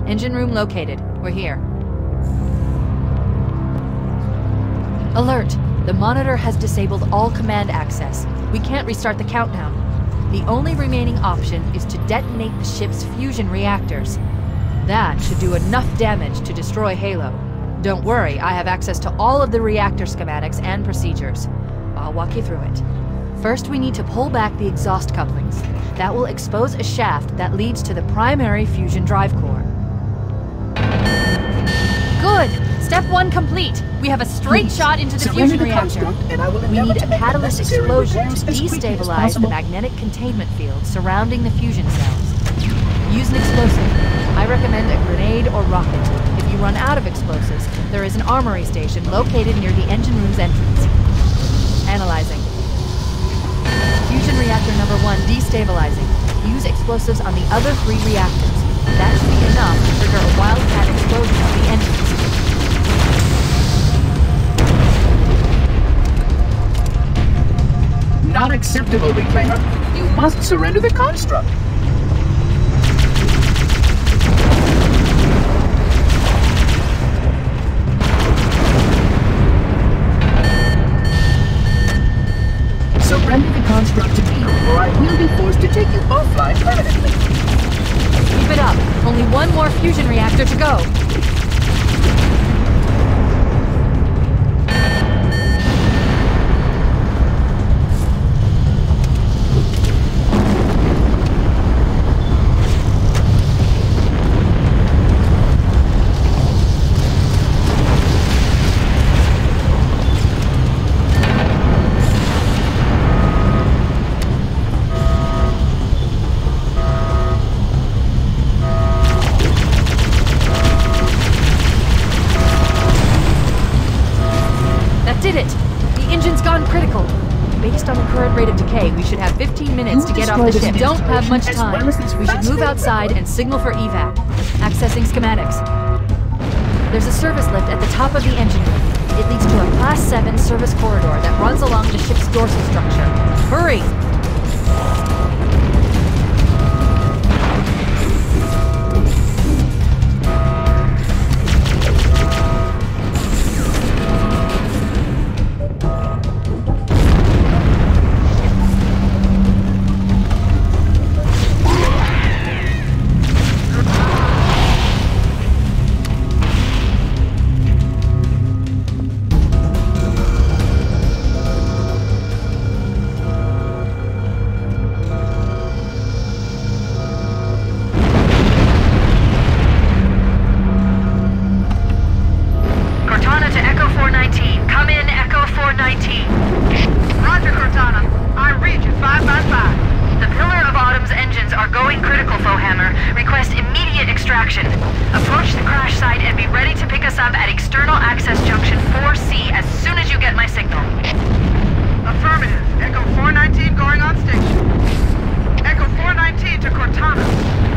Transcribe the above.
Engine room located. We're here. Alert! The monitor has disabled all command access. We can't restart the countdown. The only remaining option is to detonate the ship's fusion reactors. That should do enough damage to destroy Halo. Don't worry, I have access to all of the reactor schematics and procedures. I'll walk you through it. First, we need to pull back the exhaust couplings. That will expose a shaft that leads to the primary fusion drive core. Good! Step 1 complete! We have a straight shot into the fusion reactor. We need a catalyst explosion to destabilize the magnetic containment field surrounding the fusion cells. Use an explosive. I recommend a grenade or rocket. If you run out of explosives, there is an armory station located near the engine room's entrance. Analyzing. Fusion reactor number 1 destabilizing. Use explosives on the other 3 reactors. That should be enough to trigger a wildcat explosion of the engines. Not acceptable, Reclaimer. You must surrender the construct. Surrender the construct to me, or I will be forced to take you offline permanently. Keep it up. Only one more fusion reactor to go. We should have 15 minutes to get off the ship. Don't have much time. We should move outside and signal for evac. Accessing schematics. There's a service lift at the top of the engine room. It leads to a Class 7 service corridor that runs along the ship's dorsal structure. Hurry! Approach the crash site and be ready to pick us up at external access junction 4C as soon as you get my signal. Affirmative. Echo 419 going on station. Echo 419 to Cortana.